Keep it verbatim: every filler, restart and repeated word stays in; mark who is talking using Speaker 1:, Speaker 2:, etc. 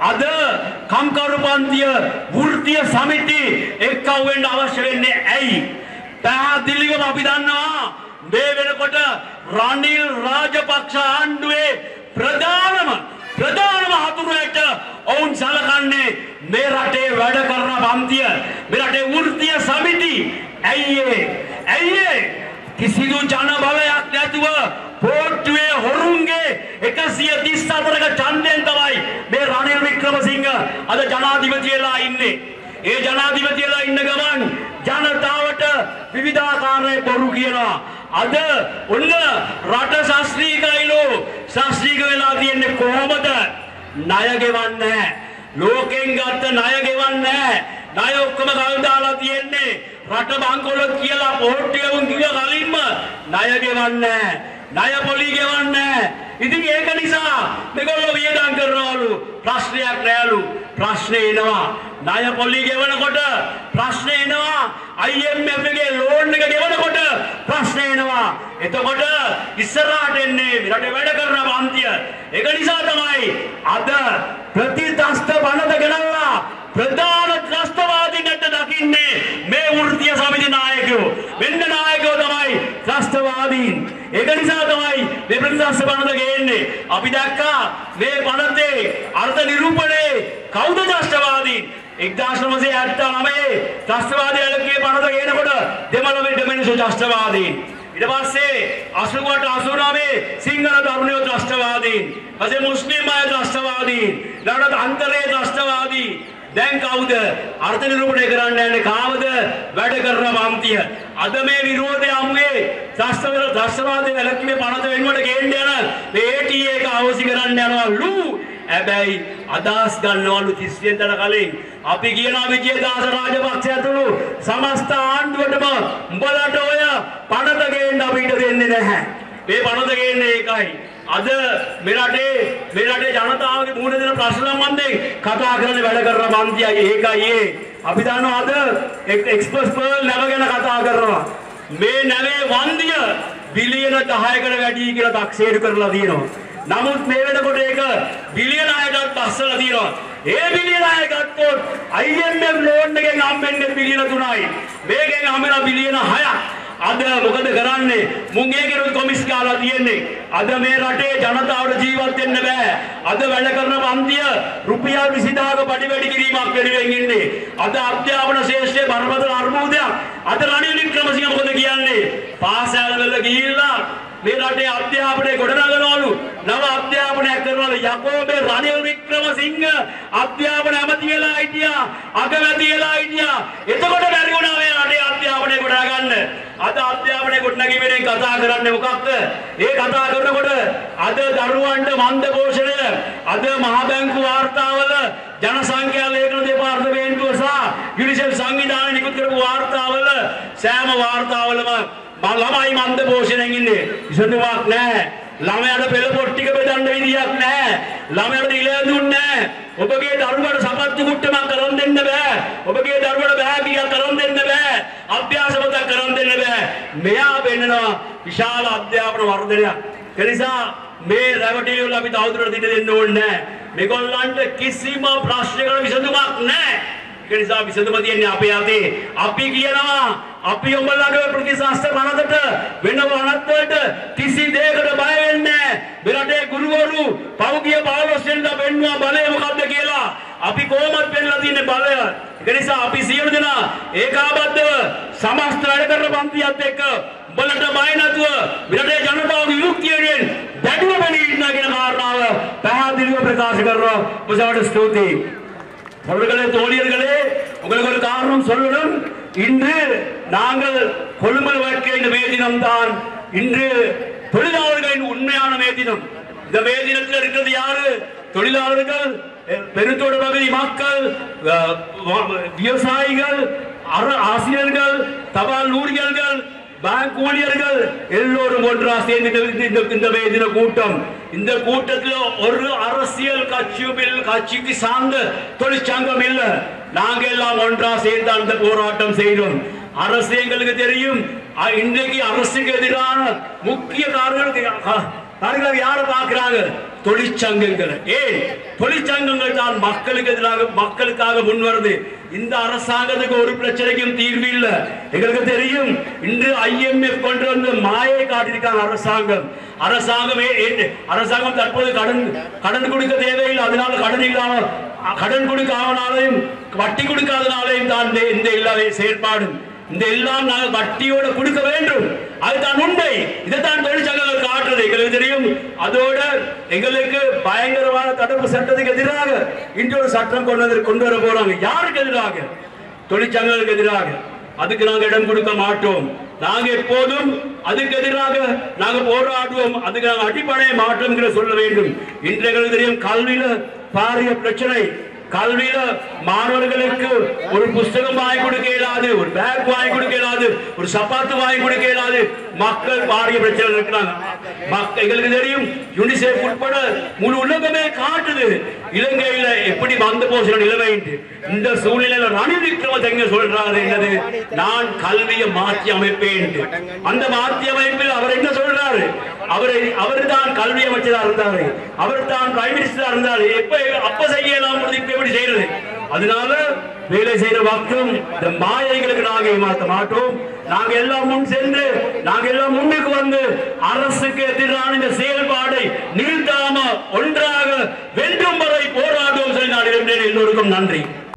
Speaker 1: ada Kamkarupantiya Wurtiya Samiti එක්කව වෙන්න අවශ්‍ය වෙන්නේ ඇයි? පැහැදිලිවම අපි දන්නවා මේ වෙනකොට රනිල් රාජපක්ෂ ආණ්ඩුවේ ප්‍රධානම ප්‍රධානම හතුරට ඔවුන් සලකන්නේ මේ රටේ වැඩ කරන පන්තිය මේ රටේ වෘත්තීය සමිති ඇයි ඇයි කිසිදු ජන බලයක් නැතුව පොට්ටුවේ හොරුන්ගේ එකසිය තිස් හතරක ඡන්දයෙන් තමයි මේ රනිල් වික්‍රමසිංහ අද ජනාධිපතිලා ඉන්නේ. ඒ ජනාධිපතිලා ඉන්න ගමන් ජනතාවට විවිධාකාරයේ බොරු කියනවා. අද ඔන්න රට ශාස්ත්‍රීයයිලෝ ශාස්ත්‍රීය වෙලා තියෙන්නේ කොහොමද? ණය ගෙවන්නේ ලෝකෙන් ගත්ත ණය ගෙවන්නේ ණය ඔක්කොම ගල් දාලා තියෙන්නේ රට බංකොලොත් කියලා පොට්ටියවුන් කිව්ව කලින්ම ණය ගෙවන්නේ ණය පොලි ගෙවන්නේ. ඉතින් ඒක නිසා මේගොල්ලෝ වියදම් කරනවලු ප්‍රශ්නයක් නෑලු. ප්‍රශ්නේ එනවා ණය පොලි ගෙවනකොට ප්‍රශ්නේ එනවා I M F එකේ ලෝන් එක ගෙවනකොට ප්‍රශ්නේ එනවා. එතකොට ඉස්සරහට එන්නේ රටේ වැඩ කරන පන්තිය. ඒක නිසා තමයි අද ප්‍රතිත්‍රස්ත බණද ගෙනල්ලා ප්‍රධාන ත්‍රස්තවාදීන්ට දකින්නේ මේ වෘත්තීය සමිති නායකයෝ. වෙන්න නායකයෝ තමයි ත්‍රස්තවාදීන්. ඒක නිසා තමයි මේ ප්‍රතිත්‍රස්ත බණද ගේන්නේ. අපි දැක්කා මේ බණතේ අර්ථ නිරූපණේ කවුද ත්‍රස්තවාදීන්? එක්දාස් නවසිය හැත්තෑ නවයේ ත්‍රස්තවාදී ඇලකියේ පනත ගේනකොට දෙමළ මිනිස්සු ත්‍රස්තවාදීන්. ඊට පස්සේ අසූ අට අසූ නවය සිංහල තරුණයෝ ත්‍රස්තවාදීන්. ඊපස්සේ මුස්ලිම් අය ත්‍රස්තවාදීන්. ඊළඟට අන්තරේ ත්‍රස්තවාදී. දැන් කවුද අර්ථ නිරූපණය කරන්න යන්නේ? කාවද වැඩ කරන පන්තිය? අද මේ විරෝධය අමුවේ ත්‍රස්තවල ත්‍රස්තවාදී ඇලකියේ පනත වෙනුවට ගේන්න යන මේ A T A එක අවසි කරන්න යනවලු. හැබැයි අදහස් ගන්නවලු තිස් වෙනිදාට කලින් අපි කියනවා විජේදාස රාජපක්ෂ ඇතුළු සමස්ත ආණ්ඩුවටම උඹලට ඔය පනත ගේන්න අපිට දෙන්නේ නැහැ. මේ පනත ගේන්නේ ඒකයි. අද මේ රටේ මේ රටේ ජනතාවගේ මුහුණ දෙන ප්‍රශ්න සම්බන්ධයෙන් කතා කරන්න වැඩ කරන පන්තියයි ඒකයි ඒ. අපි දන්නවා අද එක්ස්ප්‍රස් පර්ල් නැව ගැන කතා කරනවා. මේ නැවේ වන්දිය බිලියන දහයකට වැඩි කියලා තක්සේරු කරලා තියෙනවා. නමුත් මේ වෙනකොට ඒක බිලියන හයකට පස්සලා තියෙනවා. ඒ බිලියන හය ගත්තොත් I M F ලෝන් එකෙන් හම්බෙන්නේ බිලියන තුනයි. මේකෙන් හම්බෙන බිලියන හයක්. අද මොකද කරන්නේ? මුන් ඒකේ කොමිස් කාලා තියෙන්නේ. අද මේ රටේ ජනතාවට ජීවත් වෙන්න බෑ. අද වැඩ කරන පන්තිය රුපියල් විසිදාක පඩි වැඩි කිරීමක් වෙනුවෙන් ඉන්නේ. අද අධ්‍යාපන ශේෂ්ත්‍රයේ බරපතල අර්බුදයක්. අද රනිල් වික්‍රමසිංහ මොකද කියන්නේ? පාසල් වල ගිහිල්ලා මේ රටේ අධ්‍යාපනය ගොඩනගනවලු. නව අධ්‍යාපනයක් කරනවලු. යකෝ මේ රනිල් වික්‍රමසිංහ අධ්‍යාපන ඇමති වෙලා හිටියා. අගමැති වෙලා හිටියා. එතකොට බැරි වුණා මේ රටේ අධ්‍යාපනය ගොඩනගන්න. අද අධ්‍යාපනය ගොඩනගීමෙන් කතා කරන්නේ මොකක්ද? ඒ කතා කරනකොට අද දරුවන්ට මන්ද පෝෂණය, අද මහ බැංකු වාර්තාවල ජනසංඛ්‍යා ලේඛන දෙපාර්තමේන්තුව සහ යුනිසෙෆ් සංවිධානය නිකුත් කරපු වාර්තාවල සෑම වාර්තාවලම ළමයි මන්ද පෝෂණයෙන් ඉන්නේ. විසඳුමක් නැහැ. ළමයාට පෙළ පොට් ටික බෙදන්න විදියක් නැහැ. ළමයාට ඉලඳුන් නැහැ. ඔබගේ දරුවට සපත්තු කුට්ටමක් කරන් දෙන්න බෑ. ඔබගේ දරුවට බෑගියක් කරන් දෙන්න බෑ. අභ්‍යාස පොතක් කරන් දෙන්න බෑ. මෙයා වෙන්නනවා විශාල අධ්‍යාපන වර්ධනයක්. ඒ නිසා මේ රැවටිලි වල අපි තවදුරටත් ඉඳ දෙන්න ඕනේ නැහැ. මේගොල්ලන්ට කිසිම ප්‍රශ්නයකට විසඳුමක් නැහැ. ඒ නිසා විසඳුම තියන්නේ අපේ අතේ. අපි කියනවා අපි උඹලගේ ප්‍රතිශාස්ත්‍ර වනකට වෙන වනත්වලට කිසි දෙයකට බය වෙන්නේ නැහැ. මේ රටේ ගුරුවරු පෞගිය පහළොස් වෙනිදා පෙන්වුවා බලය මොකද්ද කියලා. අපි කොහොමද පෙන්ලා තියන්නේ බලය? ඒ නිසා අපි සියලු දෙනා ඒකාබද්ධව සමස්ත වැඩ කරන පන්තියත් එක්ක උඹලට බය නැතුව මේ රටේ ජනතාවගේ විමුක්තියෙන් දැඩිව වෙන්නේ ඉන්න කියන කාරණාව පැහැදිලිව ප්‍රකාශ කරනවා. ඔබට ස්තුතියි. அவர்களே தோழியர்களே உங்களுக்கு ஒரு காரணம் சொல்லணும். இன்று நாங்கள் கொள்முதல் வழக்கிய இந்த மே தினம் தான் இன்று தொழிலாளர்களின் உண்மையான மே தினம். இந்த மே தினத்தில் இருக்கிறது யாரு? தொழிலாளர்கள், பெருந்தோட்ட பகுதி மக்கள், விவசாயிகள், ஆசிரியர்கள், தபால் ஊழியர்கள், பேங்க் ஊழியர்கள் எல்லோரும் ஒன்றா சேர்ந்து இந்த மே தின கூட்டம். இந்த கூட்டத்தில் ஒரு அரசியல் கட்சியில் கட்சிக்கு சார்ந்த தொழிற்சங்கம் இல்ல. நாங்க எல்லாம் ஒன்றா சேர்ந்து அந்த போராட்டம் செய்கிறோம். அரசு எங்களுக்கு தெரியும். இன்றைக்கு அரசுக்கு எதிரான முக்கிய காரணங்கள் யாரை பார்க்கிறாங்க? தொழிற்சங்கங்கள். ஏன் தொழிற்சங்கங்கள் தான் மக்களுக்கு எதிராக மக்களுக்காக முன்வருது. இந்த அரசாங்கத்துக்கு ஒரு பிரச்சனைக்கும் தீர்வு இல்லை. எங்களுக்கு தெரியும், இன்று ஐஎம்எஃப் கொண்டு வந்து மாயை காட்டியிருக்காங்க அரசாங்கம். அரசாங்கமே அரசாங்கம் தற்போது கடன் கடன் கொடுக்க தேவையில்லை, அதனால கடன் இல்லாம கடன் கொடுக்காதனாலையும் வட்டி கொடுக்காதனாலையும் தான் இந்த எல்லா செயற்பாடு. இந்த எல்லாம் நாங்கள் வட்டியோட கொடுக்க வேண்டும், அதுதான் உண்மை. இதைத்தான் தொழிற்சங்கங்கள் காட்டுறது. எங்களுக்கு தெரியும். அதோட எங்களுக்கு பயங்கரவாத தடுப்பு சட்டத்துக்கு எதிராக இன்றொரு சட்டம் கொண்டு கொண்டு வர போறாங்க. யாருக்கு எதிராக? தொழிற்சங்கங்களுக்கு எதிராக. அதுக்கு நாங்கள் இடம் கொடுக்க மாட்டோம். நாங்க எப்போதும் அதுக்கு எதிராக நாங்க போராடுவோம். அதுக்கு நாங்கள் அடிப்படை மாற்றம் சொல்ல வேண்டும். இன்று எங்களுக்கு தெரியும், கல்வியில பாரிய பிரச்சனை. கல்வியில மாணவர்களுக்கு ஒரு புஸ்தகம் வாங்கி கொடுக்க இயலாது, ஒரு பேக் வாங்கி கொடுக்க இயலாது, ஒரு சப்பாத்து வாங்கி கொடுக்க இயலாது. மக்கள் பாரிய பிரச்சனை இருக்கிறாங்க. எங்களுக்கு தெரியும், யூனிசெஃப் உட்பட முழு உலகமே காட்டுது இலங்கையில எப்படி வந்து போகிற நிலைமை. இந்த சூழ்நிலையில ரணில் விக்ரமசிங்கே சொல்றாரு என்னது, நான் கல்வியை மாற்றி அமைப்பேன். அந்த மாற்றி அமைப்பில் அவர் என்ன சொல்றாரு? அவரை அவர் தான் கல்வி அமைச்சரா இருந்தாரு, அவர் தான் பிரைம் மினிஸ்டரா இருந்தாரு. எப்ப அப்ப செய்யலாம், எப்படி செய்யறது? அதனால வேலை செய்யற பக்கம் இந்த மாயைகளுக்கு நாங்க ஏமாற்ற மாட்டோம். நாங்க எல்லாம் முன் சென்று நாங்க எல்லாம் முன்னுக்கு வந்து அரசுக்கு எதிரான இந்த செயல்பாடை நீள்தாம ஒன்றாக வென்றும் வரை போராடுவோம். சொல்லி நான் எல்லோருக்கும் நன்றி.